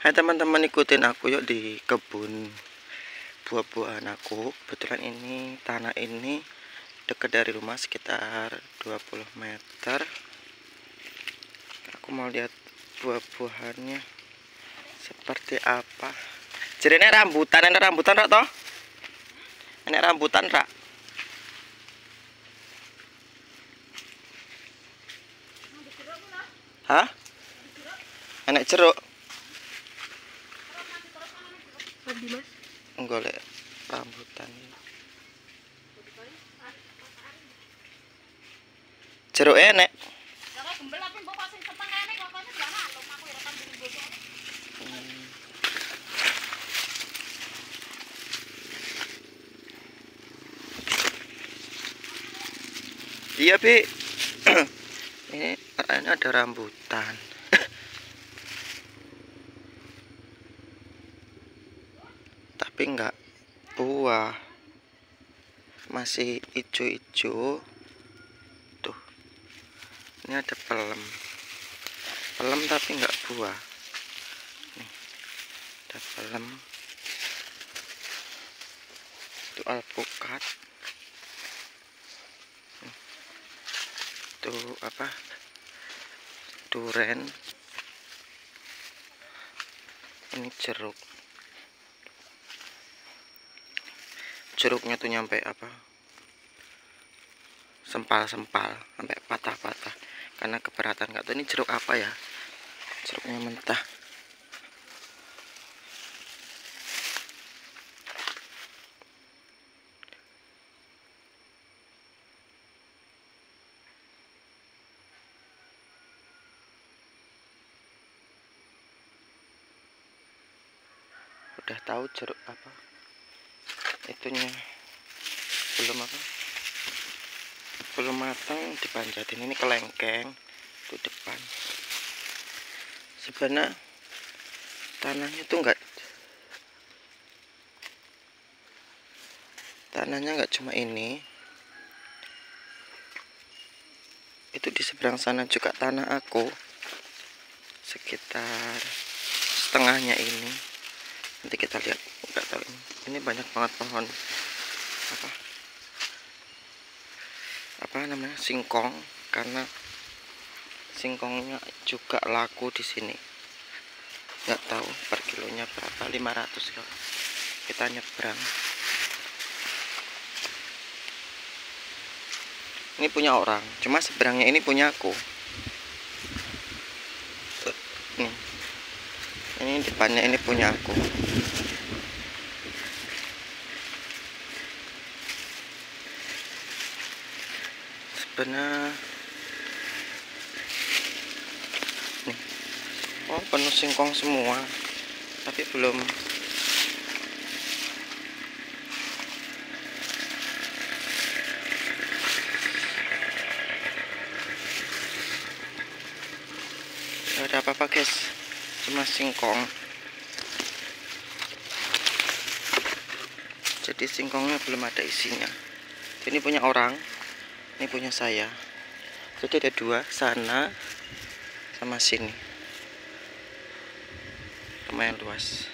Hai teman-teman, ikutin aku yuk di kebun buah-buahan aku. Kebetulan ini tanah ini dekat dari rumah sekitar 20 meter. Aku mau lihat buah-buahannya seperti apa. Jadi ini rambutan rak toh? Ini rambutan rak. Hah? Enak jeruk. Golek rambutan. Jeruk enek. Iya, Bi. ini ada rambutan. Tapi enggak buah. Masih hijau-hijau. Tuh. Ini ada pelem. Pelem tapi enggak buah. Nih. Ada pelem. Itu alpukat. Itu apa? Duren. Ini jeruk. Jeruknya tuh nyampe apa? Sempal-sempal, sampai patah-patah. Karena keberatan nggak tahu ini jeruk apa ya? Jeruknya mentah. Udah tahu jeruk apa? Itunya belum apa? Belum matang dipanjatin. Ini kelengkeng itu depan. Sebenarnya tanahnya tuh nggak cuma ini. Itu di seberang sana juga tanah aku. Sekitar setengahnya ini. Nanti kita lihat. Nggak tahu ini banyak banget pohon apa namanya, singkong, karena singkongnya juga laku di sini. Nggak tahu per kilonya berapa, 500 kalau kita nyebrang. Ini punya orang, cuma seberangnya ini punya aku. Nih, ini depannya ini punya aku. Sebenarnya nih, oh penuh singkong semua, tapi belum ada apa-apa guys, cuma singkong. Jadi singkongnya belum ada isinya. Ini punya orang, ini punya saya. Jadi ada dua, sana sama sini. Lumayan luas.